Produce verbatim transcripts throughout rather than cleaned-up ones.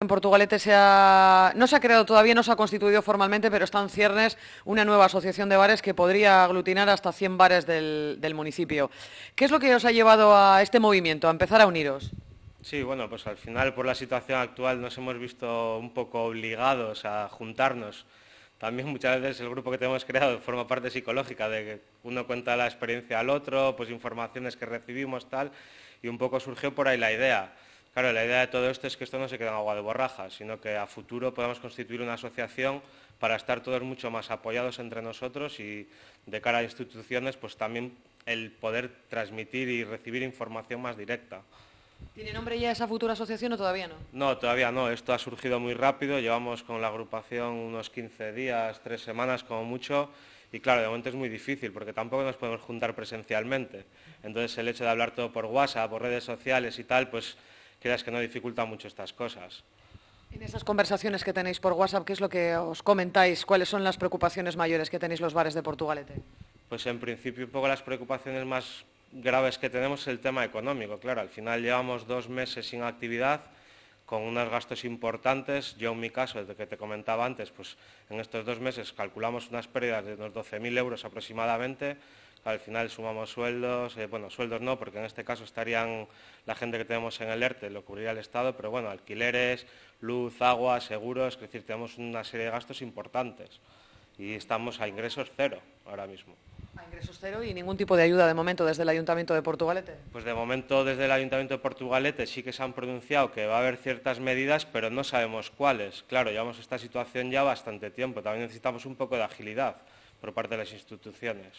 En Portugalete se ha, no se ha creado todavía, no se ha constituido formalmente, pero está en ciernes una nueva asociación de bares que podría aglutinar hasta cien bares del, del municipio. ¿Qué es lo que os ha llevado a este movimiento, a empezar a uniros? Sí, bueno, pues al final por la situación actual nos hemos visto un poco obligados a juntarnos. También muchas veces el grupo que tenemos creado forma parte psicológica de que uno cuenta la experiencia al otro, pues informaciones que recibimos, tal, y un poco surgió por ahí la idea. Claro, la idea de todo esto es que esto no se quede en agua de borraja, sino que a futuro podamos constituir una asociación para estar todos mucho más apoyados entre nosotros y de cara a instituciones, pues también el poder transmitir y recibir información más directa. ¿Tiene nombre ya esa futura asociación o todavía no? No, todavía no. Esto ha surgido muy rápido. Llevamos con la agrupación unos quince días, tres semanas como mucho. Y claro, de momento es muy difícil porque tampoco nos podemos juntar presencialmente. Entonces el hecho de hablar todo por WhatsApp, por redes sociales y tal, pues creas que no dificulta mucho estas cosas. En esas conversaciones que tenéis por WhatsApp, ¿qué es lo que os comentáis? ¿Cuáles son las preocupaciones mayores que tenéis los bares de Portugalete? Pues en principio un poco las preocupaciones más graves que tenemos es el tema económico. Claro, al final llevamos dos meses sin actividad, con unos gastos importantes. Yo en mi caso, desde que te comentaba antes, pues en estos dos meses calculamos unas pérdidas de unos doce mil euros aproximadamente. Al final sumamos sueldos, eh, bueno, sueldos no, porque en este caso estarían la gente que tenemos en el ERTE, lo cubriría el Estado, pero bueno, alquileres, luz, agua, seguros, es decir, tenemos una serie de gastos importantes y estamos a ingresos cero ahora mismo. A ingresos cero y ningún tipo de ayuda de momento desde el Ayuntamiento de Portugalete. Pues de momento desde el Ayuntamiento de Portugalete sí que se han pronunciado que va a haber ciertas medidas, pero no sabemos cuáles. Claro, llevamos esta situación ya bastante tiempo, también necesitamos un poco de agilidad por parte de las instituciones.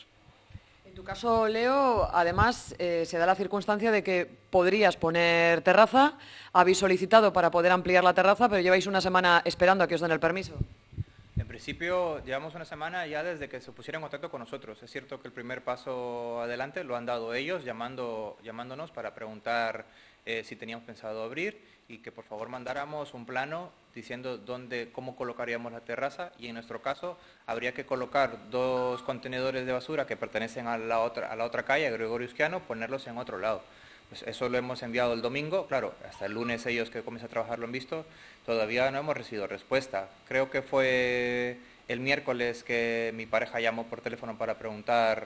En tu caso, Leo, además eh, se da la circunstancia de que podrías poner terraza, habéis solicitado para poder ampliar la terraza, pero lleváis una semana esperando a que os den el permiso. En principio, llevamos una semana ya desde que se pusieron en contacto con nosotros. Es cierto que el primer paso adelante lo han dado ellos, llamando, llamándonos para preguntar eh, si teníamos pensado abrir y que por favor mandáramos un plano diciendo dónde, cómo colocaríamos la terraza, y en nuestro caso habría que colocar dos contenedores de basura que pertenecen a la otra, a la otra calle, a Gregorio Uzquiano, ponerlos en otro lado. Pues eso lo hemos enviado el domingo, claro, hasta el lunes ellos que comienzan a trabajar lo han visto, todavía no hemos recibido respuesta. Creo que fue el miércoles que mi pareja llamó por teléfono para preguntar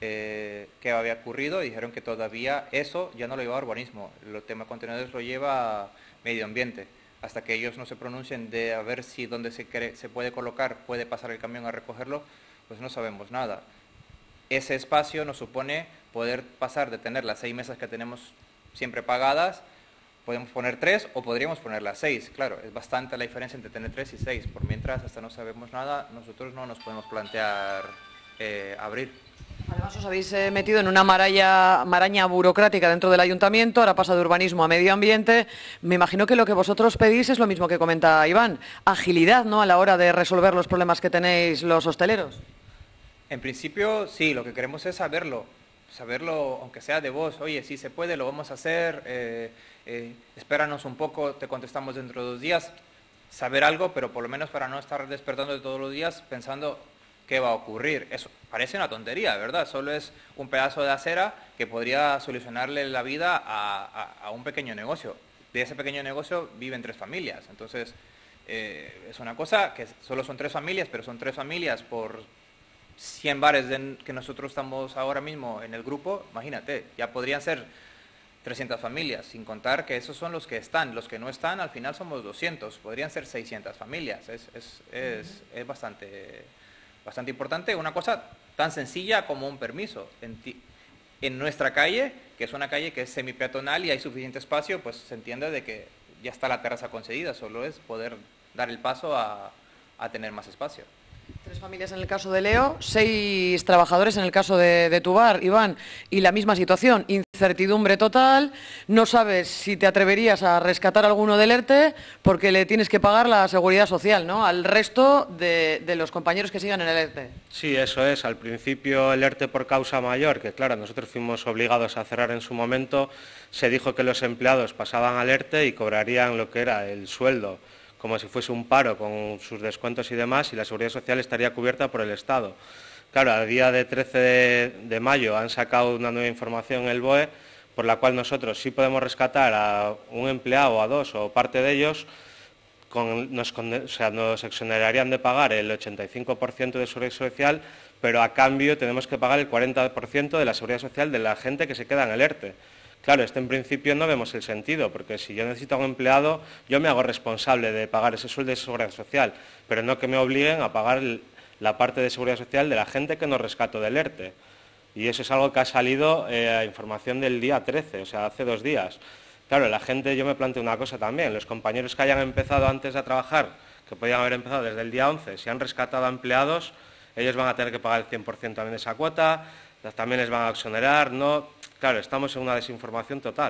eh, qué había ocurrido y dijeron que todavía eso ya no lo lleva urbanismo, el tema de contenedores lo lleva medio ambiente. Hasta que ellos no se pronuncien de a ver si donde se, quiere, se puede colocar puede pasar el camión a recogerlo, pues no sabemos nada. Ese espacio nos supone poder pasar de tener las seis mesas que tenemos siempre pagadas, podemos poner tres o podríamos poner las seis. Claro, es bastante la diferencia entre tener tres y seis. Por mientras, hasta no sabemos nada, nosotros no nos podemos plantear eh, abrir. Además os habéis eh, metido en una maraña, maraña burocrática dentro del ayuntamiento, ahora pasa de urbanismo a medio ambiente. Me imagino que lo que vosotros pedís es lo mismo que comenta Iván, agilidad, ¿no?, a la hora de resolver los problemas que tenéis los hosteleros. En principio, sí, lo que queremos es saberlo, saberlo aunque sea de voz. Oye, si se puede, lo vamos a hacer, eh, eh, espéranos un poco, te contestamos dentro de dos días. Saber algo, pero por lo menos para no estar despertando de todos los días pensando qué va a ocurrir. Eso parece una tontería, ¿verdad? Solo es un pedazo de acera que podría solucionarle la vida a, a, a un pequeño negocio. De ese pequeño negocio viven tres familias, entonces eh, es una cosa que solo son tres familias, pero son tres familias por cien bares de, que nosotros estamos ahora mismo en el grupo, imagínate, ya podrían ser trescientas familias, sin contar que esos son los que están, los que no están al final somos doscientos, podrían ser seiscientas familias, es, es, es, es bastante, bastante importante, una cosa tan sencilla como un permiso. En, ti, en nuestra calle, que es una calle que es semipeatonal y hay suficiente espacio, pues se entiende de que ya está la terraza concedida, solo es poder dar el paso a, a tener más espacio. Tres familias en el caso de Leo, seis trabajadores en el caso de, de tu bar, Iván, y la misma situación, incertidumbre total, no sabes si te atreverías a rescatar a alguno del ERTE porque le tienes que pagar la seguridad social, ¿no?, al resto de, de los compañeros que sigan en el ERTE. Sí, eso es, al principio el ERTE por causa mayor, que claro, nosotros fuimos obligados a cerrar en su momento, se dijo que los empleados pasaban al ERTE y cobrarían lo que era el sueldo, como si fuese un paro con sus descuentos y demás, y la seguridad social estaría cubierta por el Estado. Claro, al día de trece de mayo han sacado una nueva información en el B O E, por la cual nosotros sí podemos rescatar a un empleado, a dos o parte de ellos, con, nos, o sea, nos exonerarían de pagar el ochenta y cinco por ciento de seguridad social, pero a cambio tenemos que pagar el cuarenta por ciento de la seguridad social de la gente que se queda en el ERTE. Claro, este en principio no vemos el sentido, porque si yo necesito a un empleado, yo me hago responsable de pagar ese sueldo de seguridad social, pero no que me obliguen a pagar el, la parte de seguridad social de la gente que nos rescato del ERTE. Y eso es algo que ha salido eh, a información del día trece, o sea, hace dos días. Claro, la gente, yo me planteo una cosa también, los compañeros que hayan empezado antes de trabajar, que podían haber empezado desde el día once, si han rescatado a empleados, ellos van a tener que pagar el cien por ciento también de esa cuota, también les van a exonerar, no... Claro, estamos en una desinformación total.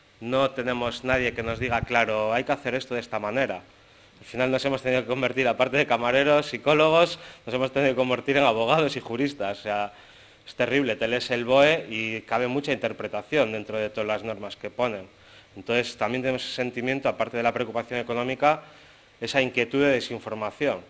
No tenemos nadie que nos diga, claro, hay que hacer esto de esta manera. Al final nos hemos tenido que convertir, aparte de camareros, psicólogos, nos hemos tenido que convertir en abogados y juristas. O sea, es terrible, te lees el B O E y cabe mucha interpretación dentro de todas las normas que ponen. Entonces, también tenemos ese sentimiento, aparte de la preocupación económica, esa inquietud de desinformación.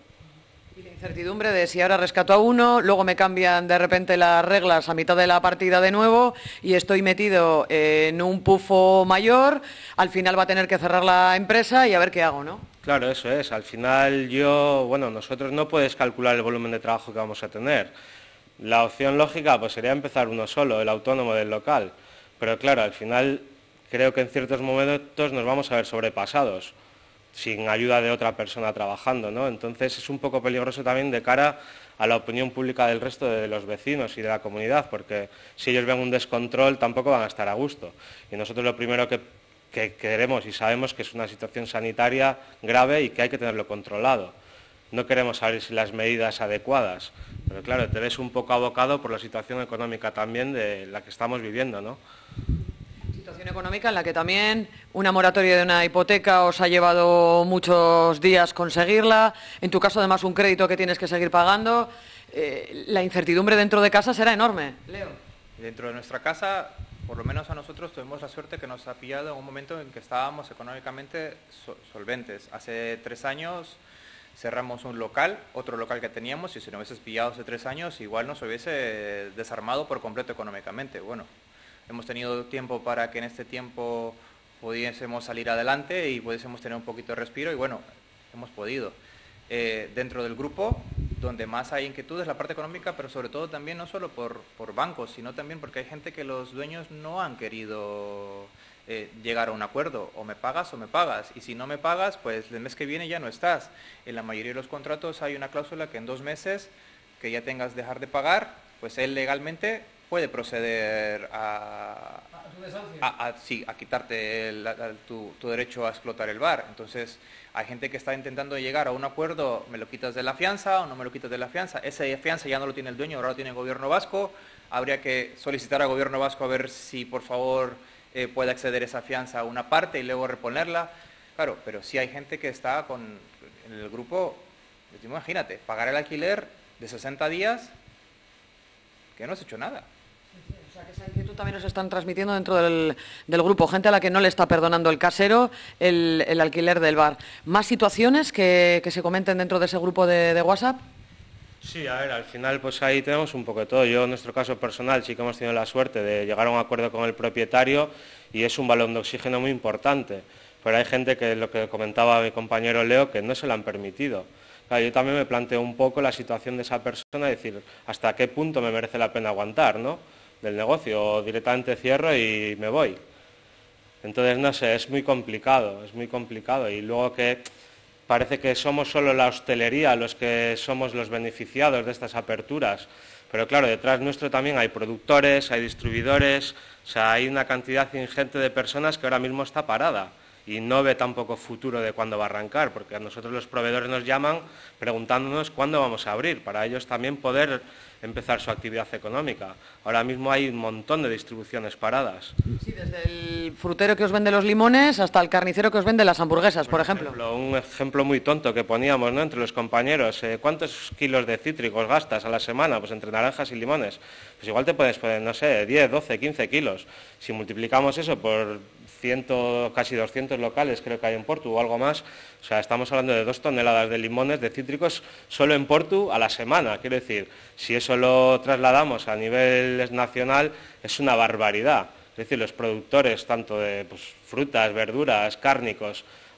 Y la incertidumbre de si ahora rescato a uno, luego me cambian de repente las reglas a mitad de la partida de nuevo y estoy metido en un pufo mayor, al final va a tener que cerrar la empresa y a ver qué hago, ¿no? Claro, eso es. Al final yo, bueno, nosotros no puedes calcular el volumen de trabajo que vamos a tener. La opción lógica pues sería empezar uno solo, el autónomo del local. Pero claro, al final creo que en ciertos momentos nos vamos a ver sobrepasados, sin ayuda de otra persona trabajando, ¿no? Entonces es un poco peligroso también de cara a la opinión pública del resto de los vecinos y de la comunidad, porque si ellos ven un descontrol tampoco van a estar a gusto. Y nosotros lo primero que, que queremos y sabemos que es una situación sanitaria grave y que hay que tenerlo controlado. No queremos saber si las medidas adecuadas, pero claro, te ves un poco abocado por la situación económica también de la que estamos viviendo, ¿no? Situación económica en la que también una moratoria de una hipoteca os ha llevado muchos días conseguirla, en tu caso además un crédito que tienes que seguir pagando, eh, la incertidumbre dentro de casa será enorme. Leo. Dentro de nuestra casa, por lo menos a nosotros tuvimos la suerte que nos ha pillado en un momento en que estábamos económicamente solventes. Hace tres años cerramos un local, otro local que teníamos, y si nos hubieses pillado hace tres años igual nos hubiese desarmado por completo económicamente. Bueno, hemos tenido tiempo para que en este tiempo pudiésemos salir adelante y pudiésemos tener un poquito de respiro y bueno, hemos podido. Eh, dentro del grupo, donde más hay inquietud es la parte económica, pero sobre todo también no solo por, por bancos, sino también porque hay gente que los dueños no han querido eh, llegar a un acuerdo, o me pagas o me pagas, y si no me pagas, pues el mes que viene ya no estás. En la mayoría de los contratos hay una cláusula que en dos meses que ya tengas dejar de pagar, pues él legalmente puede proceder a, a, a, sí, a quitarte el, a, tu, tu derecho a explotar el bar. Entonces, hay gente que está intentando llegar a un acuerdo, me lo quitas de la fianza o no me lo quitas de la fianza. Esa fianza ya no lo tiene el dueño, ahora lo tiene el gobierno vasco. Habría que solicitar al gobierno vasco a ver si, por favor, eh, puede acceder esa fianza a una parte y luego reponerla. Claro, pero sí hay gente que está con, en el grupo, imagínate, pagar el alquiler de sesenta días, que no has hecho nada. O sea, que esa inquietud también nos están transmitiendo dentro del, del grupo, gente a la que no le está perdonando el casero el, el alquiler del bar. ¿Más situaciones que, que se comenten dentro de ese grupo de, de WhatsApp? Sí, a ver, al final pues ahí tenemos un poco de todo. Yo en nuestro caso personal sí que hemos tenido la suerte de llegar a un acuerdo con el propietario y es un balón de oxígeno muy importante. Pero hay gente que, lo que comentaba mi compañero Leo, que no se lo han permitido. Claro, yo también me planteo un poco la situación de esa persona, decir, hasta qué punto me merece la pena aguantar, ¿no?, del negocio, o directamente cierro y me voy. Entonces, no sé, es muy complicado, es muy complicado. Y luego que parece que somos solo la hostelería los que somos los beneficiados de estas aperturas. Pero claro, detrás nuestro también hay productores, hay distribuidores, o sea, hay una cantidad ingente de personas que ahora mismo está parada y no ve tampoco futuro de cuándo va a arrancar, porque a nosotros los proveedores nos llaman preguntándonos cuándo vamos a abrir, para ellos también poder empezar su actividad económica. Ahora mismo hay un montón de distribuciones paradas. Sí, desde el frutero que os vende los limones hasta el carnicero que os vende las hamburguesas, por, por ejemplo. ejemplo. Un ejemplo muy tonto que poníamos, ¿no?, entre los compañeros, eh, ¿cuántos kilos de cítricos gastas a la semana? Pues entre naranjas y limones. Pues igual te puedes poner, no sé, diez, doce, quince kilos. Si multiplicamos eso por ciento, casi doscientos locales, creo que hay en Portu o algo más, o sea, estamos hablando de dos toneladas de limones, de cítricos, solo en Portu a la semana. Quiero decir, si eso lo trasladamos a nivel nacional, es una barbaridad. Es decir, los productores, tanto de pues, frutas, verduras, cárnicos,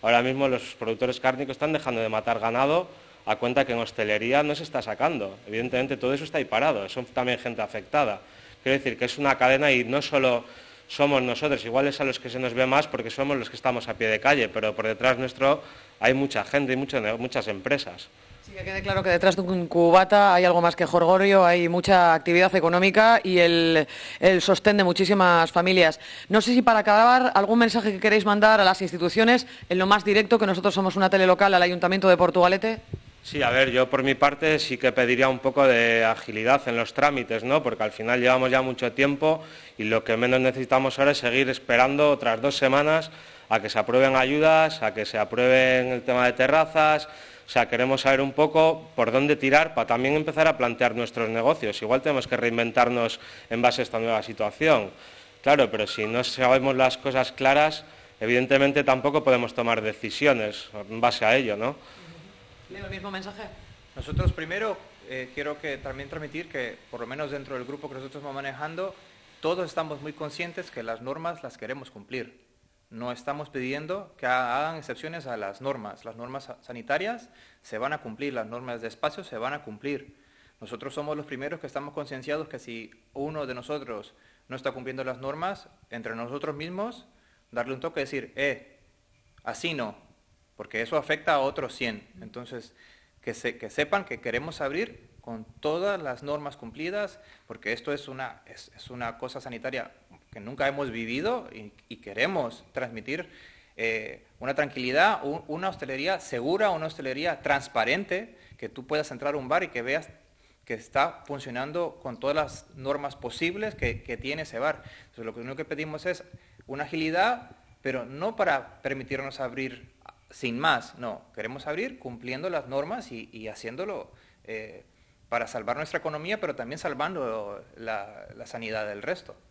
ahora mismo los productores cárnicos están dejando de matar ganado a cuenta que en hostelería no se está sacando. Evidentemente todo eso está ahí parado, son también gente afectada. Quiero decir que es una cadena y no solo somos nosotros, igual es a los que se nos ve más porque somos los que estamos a pie de calle, pero por detrás nuestro hay mucha gente y mucho, muchas empresas. Sí, que quede claro que detrás de un cubata hay algo más que jolgorio, hay mucha actividad económica y el, el sostén de muchísimas familias. No sé si para acabar, algún mensaje que queréis mandar a las instituciones en lo más directo, que nosotros somos una tele local, al Ayuntamiento de Portugalete. Sí, a ver, yo por mi parte sí que pediría un poco de agilidad en los trámites, ¿no? Porque al final llevamos ya mucho tiempo y lo que menos necesitamos ahora es seguir esperando otras dos semanas a que se aprueben ayudas, a que se aprueben el tema de terrazas. O sea, queremos saber un poco por dónde tirar para también empezar a plantear nuestros negocios. Igual tenemos que reinventarnos en base a esta nueva situación. Claro, pero si no sabemos las cosas claras, evidentemente tampoco podemos tomar decisiones en base a ello, ¿no? ¿Leo el mismo mensaje? Nosotros primero eh, quiero que también transmitir que, por lo menos dentro del grupo que nosotros estamos manejando, todos estamos muy conscientes que las normas las queremos cumplir. No estamos pidiendo que hagan excepciones a las normas. Las normas sanitarias se van a cumplir, las normas de espacio se van a cumplir. Nosotros somos los primeros que estamos concienciados que si uno de nosotros no está cumpliendo las normas, entre nosotros mismos, darle un toque y decir, eh, así no, porque eso afecta a otros cien. Entonces, que, se, que sepan que queremos abrir con todas las normas cumplidas, porque esto es una, es, es una cosa sanitaria que nunca hemos vivido y, y queremos transmitir eh, una tranquilidad, un, una hostelería segura, una hostelería transparente, que tú puedas entrar a un bar y que veas que está funcionando con todas las normas posibles que, que tiene ese bar. Entonces, lo único que pedimos es una agilidad, pero no para permitirnos abrir sin más, no, queremos abrir cumpliendo las normas y, y haciéndolo eh, para salvar nuestra economía, pero también salvando la, la sanidad del resto.